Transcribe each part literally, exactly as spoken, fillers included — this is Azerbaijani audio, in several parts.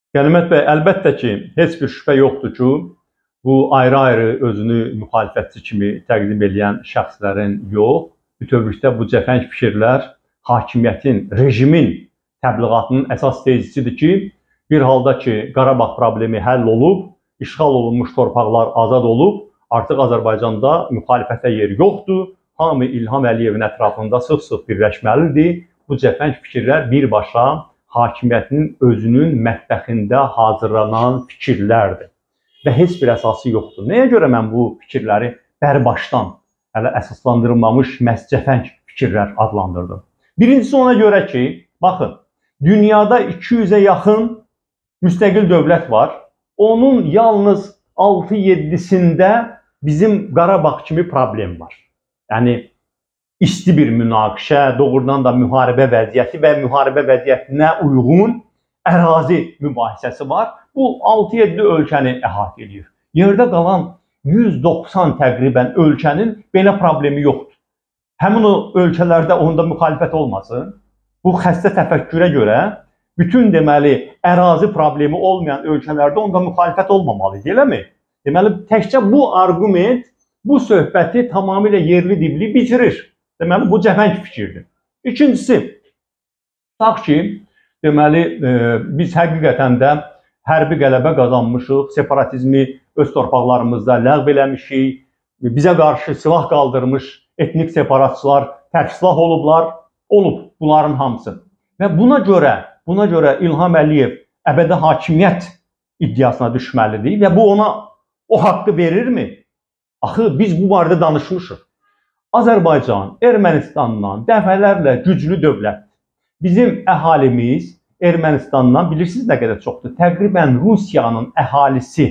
Qənimət bəy, əlbəttə ki, heç bir şübhə yoxdur ki, bu ayrı-ayrı özünü müxalifətçi kimi təqdim edən şəxslərin yox, bütövlükdə bu cəfəng fikirlər hakimiyyətin, rejimin təbliğatının əsas tezisidir ki, bir halda ki, Qarabağ problemi həll olub, işğal olunmuş torpaqlar azad olub, artıq Azərbaycanda müxalifətə yer yoxdur, hamı İlham Əliyevin ətrafında sıx-sıx birləşməlidir. Bu cəfəng fikirlər birbaşa hakimiyyətin özünün mətbəxində hazırlanan fikirlərdir və heç bir əsası yoxdur. Nəyə görə mən bu fikirləri bərbaşdan hələ əsaslandırılmamış məhz cəfəng fikirlər adlandırdım? Birincisi ona görə ki, baxın, dünyada iki yüzə yaxın müstəqil dövlət var. Onun yalnız altı yeddisində bizim Qarabağ kimi problem var. Yəni, isti bir münaqişə, doğrudan da müharibə vəziyyəti və müharibə vəziyyətinə uyğun ərazi mübahisəsi var. Bu altı yeddi ölkəni əhatə edir. Yerdə qalan yüz doxsan təqribən ölkənin belə problemi yoxdur. Həmin o ölkələrdə onda müxalifət olmasın. Bu xəstə təfəkkürə görə bütün deməli ərazi problemi olmayan ölkələrdə onda müxalifət olmamalıdır, eləmi? Deməli, təkcə bu arqument bu söhbəti tamamilə yerli dibli bitirir. Deməli, bu cəfəng fikirdir. İkincisi, tutaq ki, deməli, e, biz həqiqətən də hərbi qələbə qazanmışıq, separatizmi öz torpaqlarımızda ləğv eləmişik, bizə qarşı silah qaldırmış etnik separatçılar tərksilah olublar, olub bunların hamısı. Və buna görə, buna görə İlham Əliyev əbədi hakimiyyət iddiasına düşməlidir və bu ona o haqqı verirmi? Axı, biz bu barədə danışmışıq. Azərbaycan Ermənistandan dəfələrlə güclü dövlətdir. Bizim əhalimiz Ermənistandan bilirsiniz nə qədər çoxdur? Təqribən Rusiyanın əhalisi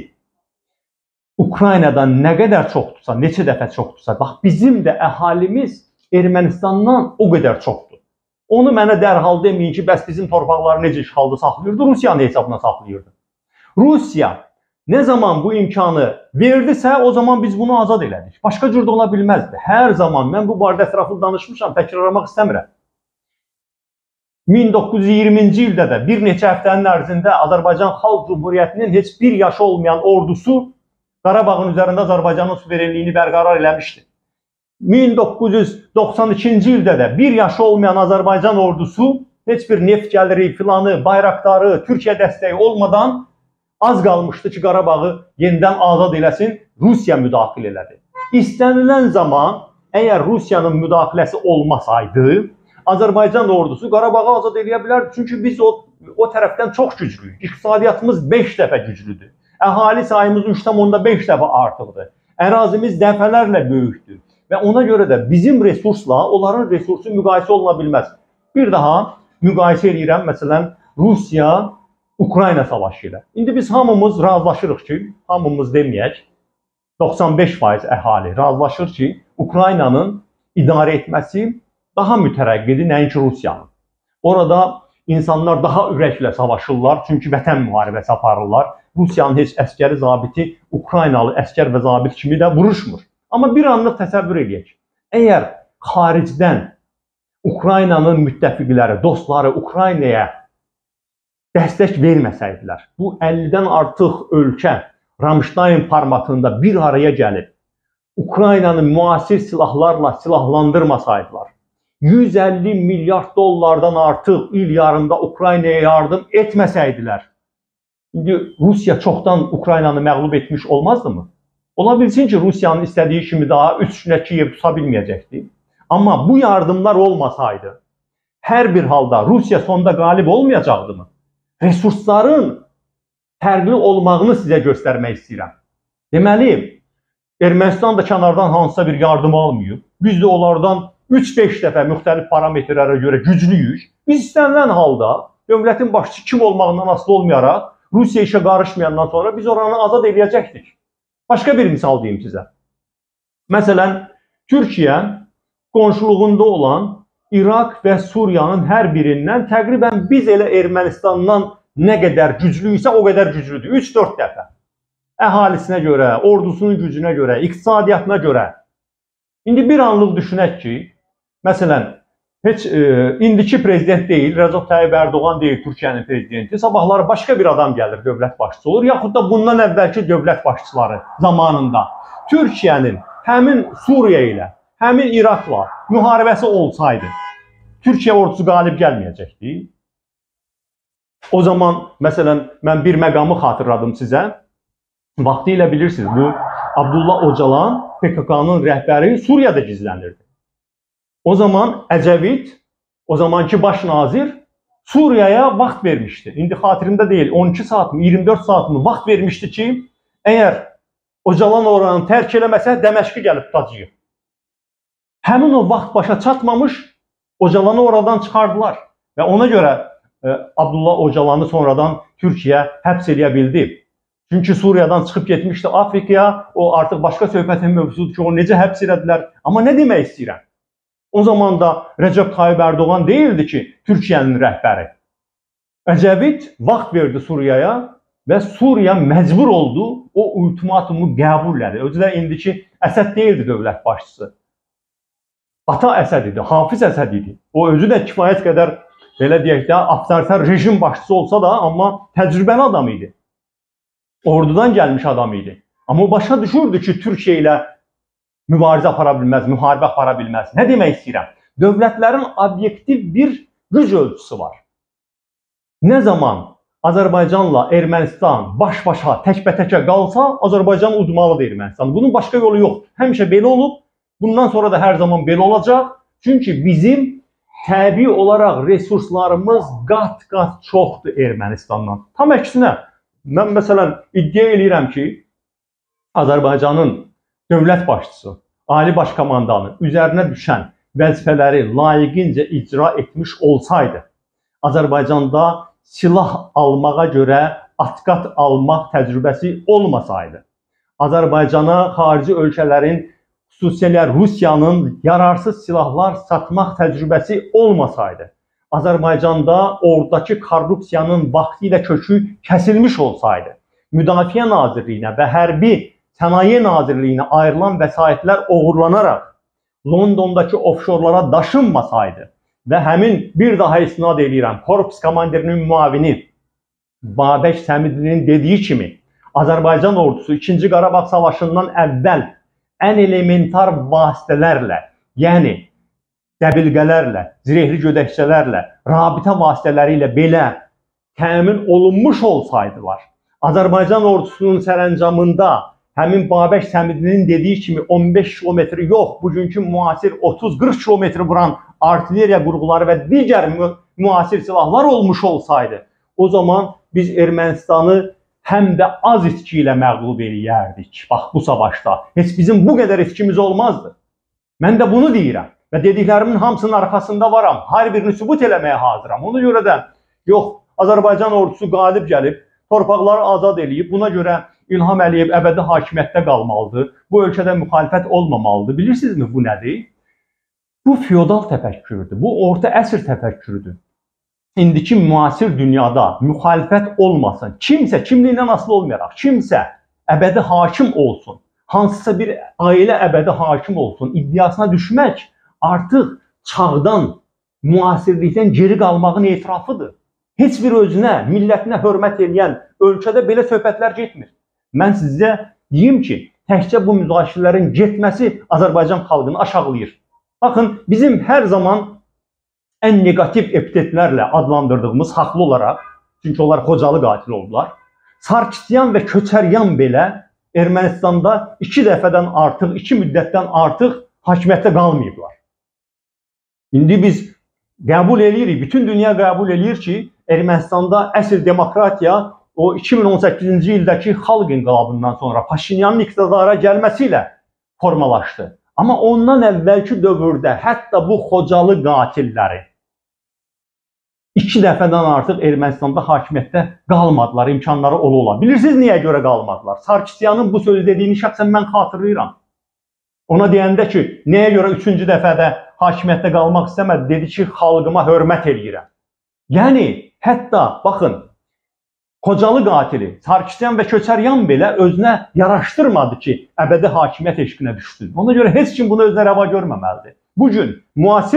Ukraynadan nə qədər çoxdursa, neçə dəfə çoxdursa, bax bizim də əhalimiz Ermənistandan o qədər çoxdur. Onu mənə dərhal deməyin ki, bəs bizim torpaqları necə işğalda saxlayırdı? Rusiyanın hesabına saxlayırdı. Rusiya nə zaman bu imkanı verdisə, o zaman biz bunu azad elədik. Başqa cür də ola bilməzdi. Hər zaman, mən bu barədə ətraflı danışmışam, təkrarlamaq istəmirəm. min doqquz yüz iyirminci ildə də bir neçə həftənin ərzində Azərbaycan Xalq Cumhuriyyətinin heç bir yaşı olmayan ordusu Qarabağın üzərində Azərbaycanın suverenliyini bərqərar eləmişdi. min doqquz yüz doxsan ikinci ildə də bir yaşı olmayan Azərbaycan ordusu heç bir neft gəliri, filanı, bayraqdarı, Türkiyə dəstəyi olmadan az qalmışdı ki, Qarabağı yenidən azad eləsin, Rusiya müdaxilə elədi. İstənilən zaman, əgər Rusiyanın müdaxiləsi olmasaydı, Azərbaycan ordusu Qarabağı azad eləyə bilərdi. Çünki biz o, o tərəfdən çox güclüyük. İqtisadiyyatımız beş dəfə güclüdür. Əhali sayımız üç tam beş dəfə artıqdır. Ərazimiz dəfələrlə böyükdür. Və ona görə də bizim resursla onların resursu müqayisə oluna bilməz. Bir daha müqayisə edirəm, məsələn, Rusiya Ukrayna savaşı ilə. İndi biz hamımız razılaşırıq ki, hamımız deməyək, doxsan beş faiz əhali razılaşır ki, Ukraynanın idarə etməsi daha mütərəqqidir, nəinki Rusiyanın. Orada insanlar daha ürəklə savaşırlar, çünki vətən müharibəsi aparırlar. Rusiyanın heç əskəri zabiti Ukraynalı əskər və zabit kimi də vuruşmur. Amma bir anlıq təsəvvür edək. Əgər xaricdən Ukraynanın müttəfiqləri, dostları Ukraynaya dəstək verməsəydilər, bu əllidən artıq ölkə Ramstein formatında bir araya gəlib, Ukraynanı müasir silahlarla silahlandırmasaydılar, yüz əlli milyard dollardan artıq il yarımda Ukraynaya yardım etməsəydilər, indi Rusiya çoxdan Ukraynanı məğlub etmiş olmazdı mı? Ola bilsin ki, Rusiyanın istədiyi kimi daha üç günə Kiyev tuta bilməyəcəkdi. Amma bu yardımlar olmasaydı, hər bir halda Rusiya sonda qalib olmayacaqdı mı? Resursların fərqli olmağını sizə göstərmək istəyirəm. Deməli, Ermənistan da kənardan hansısa bir yardım almıyor. Biz də onlardan üç beş dəfə müxtəlif parametrlərə görə güclüyük. Biz istənilən halda dövlətin başçı kim olmağından asılı olmayaraq Rusiya işə qarışmayandan sonra biz oranı azad edəcəkdik. Başqa bir misal deyim sizə. Məsələn, Türkiyə qonşuluğunda olan İraq və Suriyanın hər birindən təqribən biz elə Ermənistandan nə qədər güclüysə o qədər güclüdür. üç dörd dəfə. Əhalisinə görə, ordusunun gücünə görə, iqtisadiyyatına görə. İndi bir anlıq düşünək ki, məsələn, heç e, indiki prezident deyil, Recep Tayyip Erdoğan deyil Türkiyənin prezidenti. Sabahları başqa bir adam gəlir, dövlət başçısı olur. Yaxud da bundan əvvəlki dövlət başçıları zamanında Türkiyənin həmin Suriya ilə, həmin İraqla müharibəsi olsaydı, Türkiyə ordusu qalib gəlməyəcəkdi. O zaman, məsələn, mən bir məqamı xatırladım sizə. Vaxtilə bilirsiniz, bu Abdullah Öcalan P K K'nın rəhbəri Suriyada gizlənirdi. O zaman Əcəvit, o zamanki baş nazir Suriyaya vaxt vermişdi. İndi xatirimdə deyil, on iki saat mı, iyirmi dörd saat mı vaxt vermişdi ki, əgər Öcalan oranı tərk eləməsə, Dəməşqi gəlib tutacaq. Həmin o vaxt başa çatmamış, Öcalanı oradan çıxardılar. Və ona görə e, Abdullah Öcalanı sonradan Türkiyə həbs eləyə bildi. Çünki Suriyadan çıxıb getmişdi Afrikaya, o artıq başqa söhbətin mövzusudur ki, o necə həbs elədilər. Amma nə demək istəyirəm? O zaman da Recep Tayyip Erdoğan değildi ki, Türkiye'nin rəhbəri. Əcəvit vaxt verdi Suriyaya və Suriya məcbur oldu o ultimatumu qəbul elədi. Özü də indiki Əsəd deyildi dövlət başçısı. Ata Əsəd idi, Hafiz Əsəd idi. O özü də kifayət qədər, belə deyək də, avtoritar rejim başçısı olsa da, amma təcrübəli adam idi. Ordudan gəlmiş adam idi. Amma o başa düşürdü ki, Türkiyə ilə mübarizə apara bilməz, müharibə apara bilməz. Nə demək istəyirəm? Dövlətlərin obyektiv bir güc ölçüsü var. Nə zaman Azərbaycanla Ermənistan baş-başa, tək-bətəkə qalsa, Azərbaycan udmalıdır Ermənistan. Bunun başqa yolu yox. Həmişə belə olub, bundan sonra da hər zaman belə olacaq. Çünki bizim təbii olaraq resurslarımız qat-qat çoxdur Ermənistandan. Tam əksinə, mən məsələn iddia edirəm ki, Azərbaycanın dövlət başçısı, ali baş komandanı üzərinə düşən vəzifələri layiqincə icra etmiş olsaydı, Azərbaycanda silah almağa görə atqat almaq təcrübəsi olmasaydı, Azərbaycana xarici ölkələrin, xüsusilə Rusiyanın yararsız silahlar satmaq təcrübəsi olmasaydı, Azərbaycanda oradakı korrupsiyanın vaxtı ilə kökü kəsilmiş olsaydı, Müdafiə Nazirliyinə və Hərbi Sənaye Nazirliyinə ayrılan vəsaitlər oğurlanaraq Londondakı ofşorlara daşınmasaydı və həmin bir daha istinad edirəm, korpus komandirinin müavini Babək Səmidlinin dediyi kimi Azərbaycan ordusu ikinci Qarabağ Savaşından əvvəl ən elementar vasitələrlə, yəni dəbilqələrlə, zirehli gödəkçələrlə, rabitə vasitələri ilə belə təmin olunmuş olsaydılar, Azərbaycan ordusunun sərəncamında həmin Babək Səmidlinin dediyi kimi on beş kilometri yox, bugünkü müasir otuz qırx kilometri vuran artilleriya qurğuları və digər müasir silahlar olmuş olsaydı, o zaman biz Ermənistanı həm də az itki ilə məğlub eləyərdik. Bax, bu savaşda. Heç bizim bu qədər itkimiz olmazdı. Mən də bunu deyirəm və dediklərimin hamısının arxasında varam. Hər birini sübut eləməyə hazıram. Ona görə də yox, Azərbaycan ordusu qalib gəlib, torpaqları azad eləyib, buna görə İlham Əliyev əbədi hakimiyyətdə qalmalıdır. Bu ölkədə müxalifət olmamalıdır. Bilirsinizmi bu nədir? Bu feodal təfəkkürdür. Bu orta əsr təfəkkürdür. İndiki müasir dünyada müxalifət olmasın. Kimsə kimliyindən asılı olmayaraq, kimsə əbədi hakim olsun. Hansısa bir ailə əbədi hakim olsun. İddiasına düşmək artıq çağdan, müasirlikdən geri qalmağın etirafıdır. Heç bir özünə, millətinə hörmət edən ölkədə belə söhbətlər getmir. Mən sizə deyim ki, təkcə bu müzakirələrin getməsi Azərbaycan xalqını aşağılayır. Baxın, bizim hər zaman ən negativ epitetlərlə adlandırdığımız haqlı olaraq, çünki onlar Xocalı qatil oldular, Sarkisyan və Köçəryan belə Ermənistanda iki dəfədən artıq, iki müddətdən artıq hakimiyyətdə qalmayıblar. İndi biz qəbul edirik, bütün dünya qəbul edir ki, Ermənistanda əsl demokratiya o iki min on səkkizinci ildəki xalq inqilabından sonra Paşinyanın iqtidara gəlməsi ilə formalaşdı. Amma ondan əvvəlki dövrdə hətta bu Xocalı qatilləri iki dəfədən artıq Ermənistanda hakimiyyətdə qalmadılar, imkanları ola-ola. Bilirsiniz niyə görə qalmadılar? Sarkisyanın bu sözü dediyini şəxsən mən xatırlayıram. Ona deyəndə ki, nəyə görə üçüncü dəfədə hakimiyyətdə qalmaq istəmədi, dedi ki, xalqıma hörmət eləyirəm. Yəni, hətta, baxın, Xocalı qatili, Sarkisyan və Köçəryan belə özünə yaraşdırmadı ki, əbədi hakimiyyət eşqinə düşsün. Ona görə heç kim bunu özünə rəva görməməlidir. Bugün müasir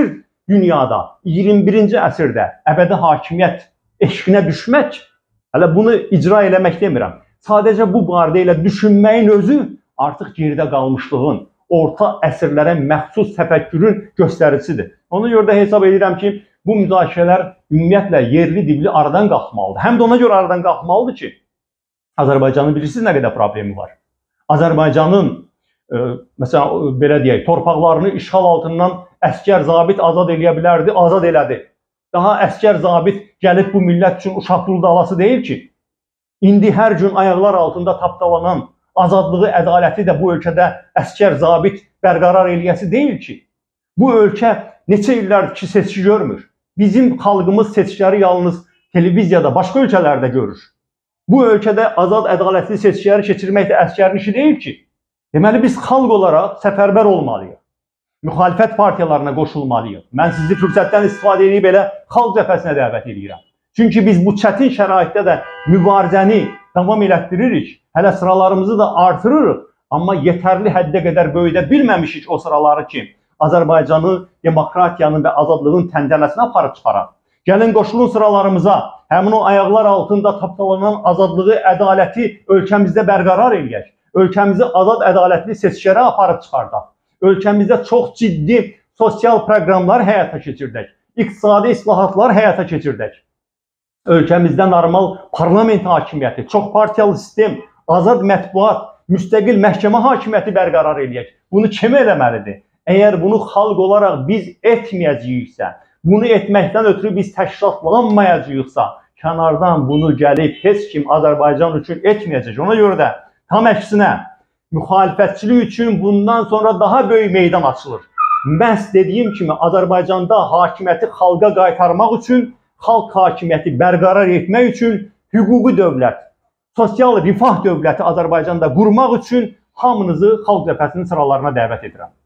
dünyada iyirmi birinci əsrdə əbədi hakimiyyət eşqinə düşmək, hələ bunu icra eləmək demirəm. Sadəcə bu barədə ilə düşünməyin özü artıq geridə qalmışlığın, orta əsrlərə məxsus təfəkkürün göstəricisidir. Ona görə də hesab edirəm ki, bu müzakirələr ümumiyyətlə yerli dibli aradan qalxmalıdır. Həm də ona görə aradan qalxmalıdır ki, Azərbaycanın bilirsiniz nə qədər problemi var. Azərbaycanın e, məsələn belə deyək, torpaqlarını işğal altından əskər zabit azad eləyə bilərdi, azad elədi. Daha əskər zabit gəlib bu millət üçün uşaq pulu dalası deyil ki. İndi hər gün ayaqlar altında tapdalanan azadlığı, ədaləti də bu ölkədə əskər zabit bərqərar eləyəsi deyil ki. Bu ölkə neçə illərdir ki, seçki görmür. Bizim xalqımız seçkiləri yalnız televiziyada, başqa ölkələrdə görür. Bu ölkədə azad, ədalətli seçkiləri keçirmək də əskərin işi deyil ki. Deməli, biz xalq olaraq səfərbər olmalıyıq. Müxalifət partiyalarına qoşulmalıyıq. Mən sizi fürsətdən istifadə edib belə xalq cəbhəsinə dəvət edirəm. Çünki biz bu çətin şəraitdə də mübarizəni davam elətdiririk. Hələ sıralarımızı da artırırıq. Amma yetərli həddə qədər böyüdə bilməmişik o sıraları ki, Azərbaycanı demokratiyanın və azadlığın təntənəsinə aparıb çıxaraq. Gəlin qoşulun sıralarımıza, həmin o ayaqlar altında tapdalanan azadlığı, ədaləti ölkəmizdə bərqərar eləyək. Ölkəmizi azad, ədalətli seçkilərə aparıb çıxardaq. Ölkəmizdə çox ciddi sosial proqramlar həyata keçirdək. İqtisadi islahatlar həyata keçirdək. Ölkəmizdə normal parlament hakimiyyəti, çox partiyalı sistem, azad mətbuat, müstəqil məhkəmə hakimiyyəti bərqərar eləyək. Bunu kim eləməlidir? Əgər bunu xalq olaraq biz etməyəcəyiksə, bunu etməkdən ötürü biz təşkilatlanmayacağıqsa, kənardan bunu gəlib heç kim Azərbaycan üçün etməyəcək. Ona görə də tam əksinə müxalifətçilik üçün bundan sonra daha böyük meydan açılır. Məhz dediyim kimi Azərbaycanda hakimiyyəti xalqa qaytarmaq üçün, xalq hakimiyyəti bərqərar etmək üçün hüquqi dövlət, sosial rifah dövləti Azərbaycanda qurmaq üçün hamınızı xalq cəbhəsinin sıralarına dəvət edirəm.